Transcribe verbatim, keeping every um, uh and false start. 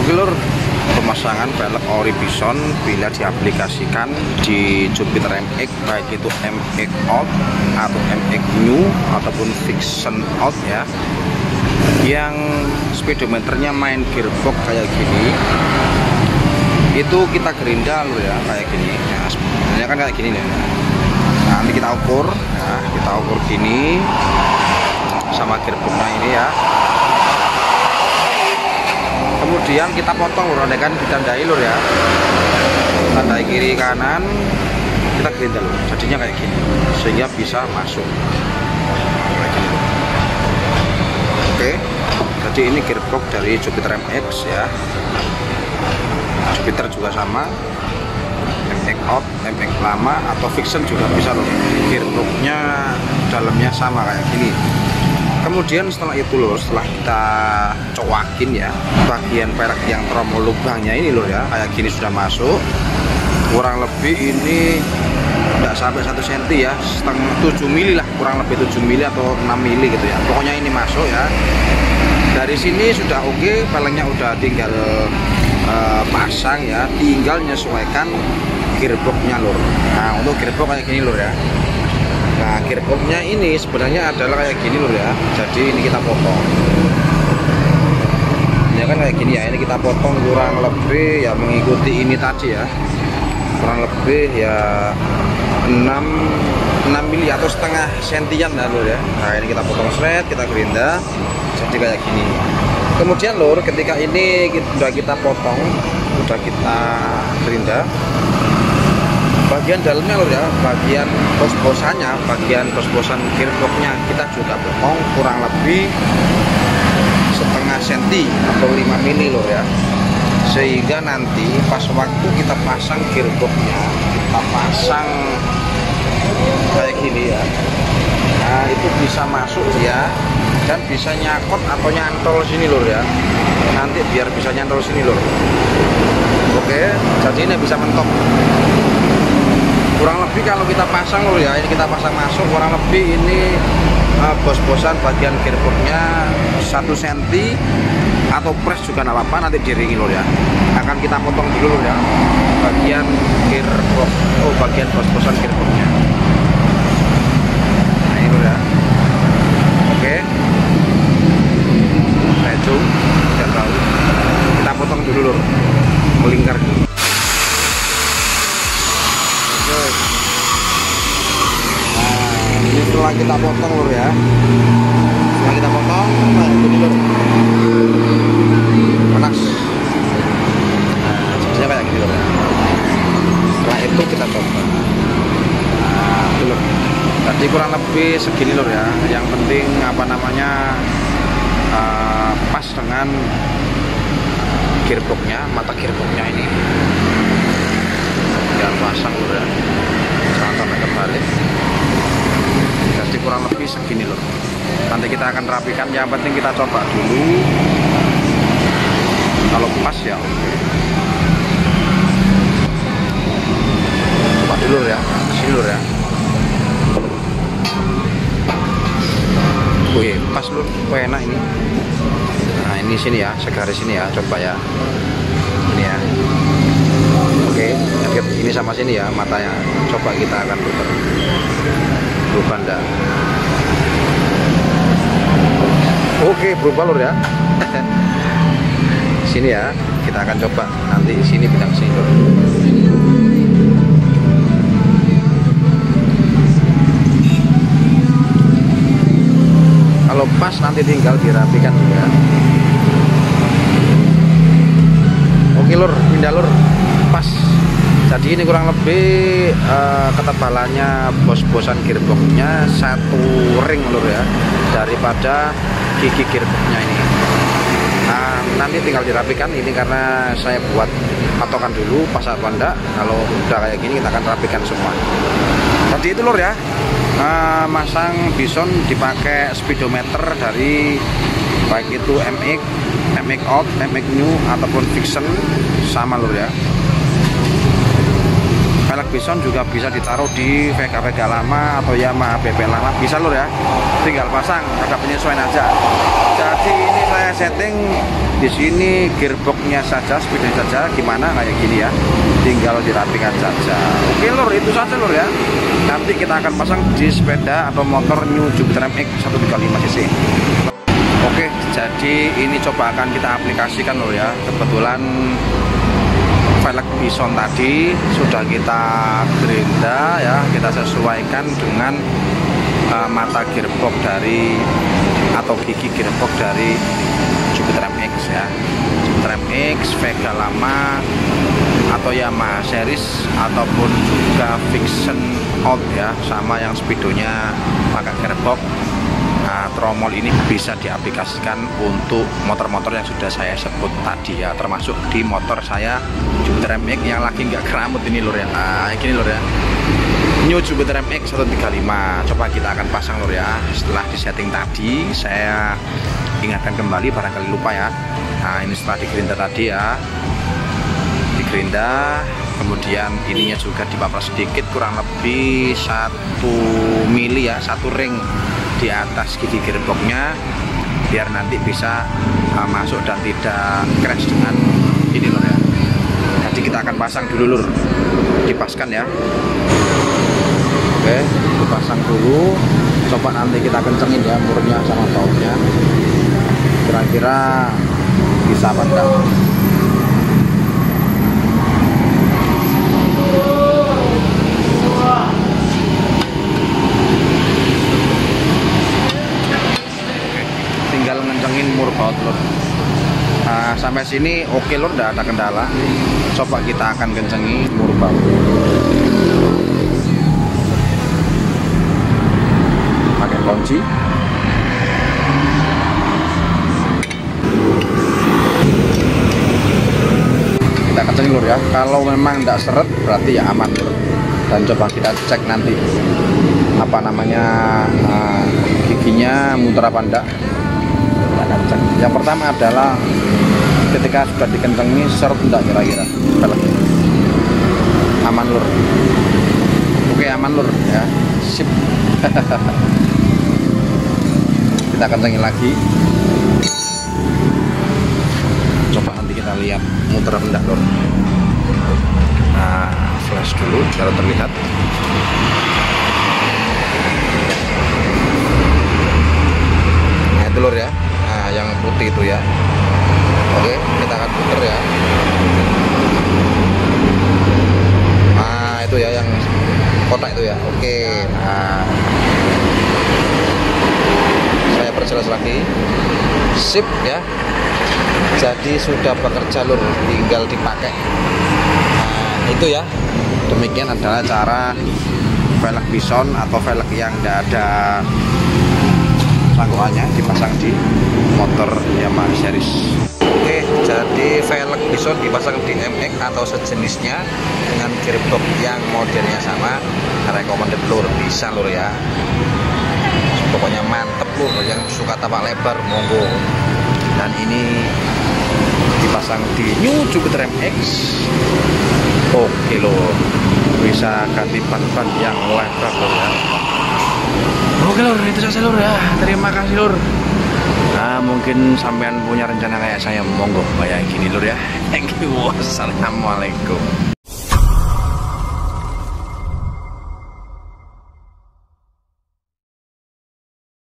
Oke lur, pemasangan velg ori Bison bila diaplikasikan di Jupiter M X, baik itu M X Out atau M X New ataupun Fiction Out ya, yang speedometernya main gearbox kayak gini, itu kita gerinda lur ya, kayak gini ya, sebenarnya kan kayak gini nih. Nah, nanti kita ukur ya, kita ukur gini sama gearboxnya ini ya. Kemudian kita potong lur, kan ditandai lur ya, tandai kiri kanan, kita gerinda lur, jadinya kayak gini sehingga bisa masuk kayak gini. Oke, jadi ini gearbox dari Jupiter M X ya. Jupiter juga sama, M X Out, M X lama atau Fiction juga bisa lur, gearboxnya dalamnya sama kayak gini. Kemudian setelah itu lur, setelah kita cowakin ya, bagian perak yang tromol lubangnya ini lur ya, kayak gini sudah masuk. Kurang lebih ini tidak sampai satu senti ya, setengah tujuh mili lah, kurang lebih tujuh mili atau enam mili gitu ya. Pokoknya ini masuk ya. Dari sini sudah oke, pelengnya udah tinggal uh, pasang ya, tinggal menyesuaikan gearboxnya lur. Nah, untuk gearbox kayak gini lur ya. Nah, gearboxnya ini sebenarnya adalah kayak gini lur ya. Jadi ini kita potong. Ya kan kayak gini ya. Ini kita potong kurang lebih ya mengikuti ini tadi ya. Kurang lebih ya enam mili atau setengah sentian lah lur ya. Nah, ini kita potong seret, kita gerinda. Jadi kayak gini. Kemudian lur, ketika ini sudah kita potong, sudah kita gerinda, bagian dalamnya lur ya, bagian bos-bosannya, bagian bos-bosan gearboxnya kita juga potong kurang lebih setengah senti atau lima mili lur ya, sehingga nanti pas waktu kita pasang gearboxnya, kita pasang kayak gini ya, nah itu bisa masuk ya, dan bisa nyakot atau nyantol sini lur ya, nanti biar bisa nyantol sini lur. Oke, jadi ini bisa mentok. Kurang lebih kalau kita pasang lur ya, ini kita pasang masuk kurang lebih ini uh, bos-bosan bagian gearboxnya satu senti atau press juga nggak apa-apa, nanti diringi lur ya. Akan kita potong dulu lur ya, bagian gearbox, oh bagian bos-bosan gearboxnya. Nah ini lur ya. Oke, nah itu tidak tahu, kita potong dulu lur, melingkar dulu. Nah, ini setelah kita potong lur ya, setelah kita potong, nah ini lur, panas. Nah, jadinya kayak gini lur ya. Setelah itu kita coba. Nah, itu lur. Jadi kurang lebih segini lur ya. Yang penting apa namanya uh, pas dengan gearboxnya, mata gearboxnya ini. Biar pasang lur ya, jangan sampai terbalik. Jadi kurang lebih segini lur. Nanti kita akan rapikan, yang penting kita coba dulu. Kalau pas ya oke. Coba dulu lur ya, sini lur ya. Wih, pas lur, wih enak ini. Nah ini sini ya, segaris sini ya, coba ya. Ini ya. Oke, ini sama sini ya matanya. Coba kita akan putar. Berubah enggak? Oke, berubah lur ya. Sini ya, kita akan coba nanti sini bidang sini lur. Kalau pas nanti tinggal dirapikan juga. Oke lur, pindah lur. Pas. Jadi ini kurang lebih uh, ketebalannya bos-bosan gearboxnya satu ring lur ya, daripada gigi gearboxnya ini. Nah nanti tinggal dirapikan ini, karena saya buat patokan dulu pas apa enggak. Kalau udah kayak gini kita akan rapikan semua. Tadi itu lur ya, uh, masang Bison dipakai speedometer dari baik itu M X, M X Out, M X New ataupun Fiction sama lur ya. Velg Bison juga bisa ditaruh di V K V K lama atau Yamaha B P lama, bisa lur ya. Tinggal pasang, ada penyesuaian aja. Jadi ini saya setting di sini gearboxnya saja, speednya saja gimana kayak gini ya. Tinggal dirapikan saja. Oke lur, itu saja lur ya. Nanti kita akan pasang di sepeda atau motor New Jupiter M X seratus tiga puluh lima cc. Oke, jadi ini coba akan kita aplikasikan lur ya. Kebetulan velg Bison tadi sudah kita gerinda ya, kita sesuaikan dengan uh, mata gearbox dari atau gigi gearbox dari Jupiter M X ya. Jupiter M X, Vega lama atau Yamaha series ataupun juga Vixen Out ya, sama yang speedonya pakai gearbox. Nah, tromol ini bisa diaplikasikan untuk motor-motor yang sudah saya sebut tadi ya, termasuk di motor saya Jupiter M X yang lagi nggak keramut ini lur ya. Nah, gini lur ya, New Jupiter M X seratus tiga puluh lima. Coba kita akan pasang lur ya. Setelah disetting tadi, saya ingatkan kembali barangkali lupa ya. Nah, ini setelah digerinda tadi ya, digerinda, kemudian ininya juga dipapras sedikit, kurang lebih satu mili ya, satu ring di atas gigi gearboxnya, biar nanti bisa uh, masuk dan tidak crash dengan ini lur ya. Jadi kita akan pasang dulu lur, dipaskan ya. Oke, dipasang dulu. Coba nanti kita kencengin ya murnya sama bautnya, kira-kira bisa apa enggak. Tinggal ngencengin mur baut lur. Nah, sampai sini oke lur, tidak ada kendala. Coba kita akan kencengi mur baut. Pakai kunci. Kita kencengin lur ya. Kalau memang tidak seret berarti ya aman lur. Dan coba kita cek nanti apa namanya uh, giginya muter apa enggak. Yang pertama adalah ketika sudah dikencengi seret enggak kira-kira aman lur. Oke, aman lur ya, sip. Kita kencengin lagi, coba nanti kita lihat muter apa enggak lur. Nah, flash dulu biar terlihat. Nah itu lur ya, nah yang putih itu ya. Oke, kita akan puter ya. Nah itu ya yang kotak itu ya. Oke, nah saya perjelas lagi, sip ya. Jadi sudah bekerja lur, tinggal dipakai. Nah itu ya, demikian adalah cara velg Bison atau velg yang tidak ada sangkuannya dipasang di motor Yamaha series. Oke, jadi velg Bison dipasang di M X atau sejenisnya dengan gearbox yang modelnya sama, recommended lur, bisa lur ya. Pokoknya mantep lur, yang suka tapak lebar monggo. Dan ini dipasang di New Jupiter M X. Oke lur, bisa ganti ban-ban yang lebar lur ya. Oke lur, itu saja lur ya. Terima kasih lur. Nah, mungkin sampean punya rencana kayak saya, monggo kayak gini lur ya. Thank you. Wassalamualaikum.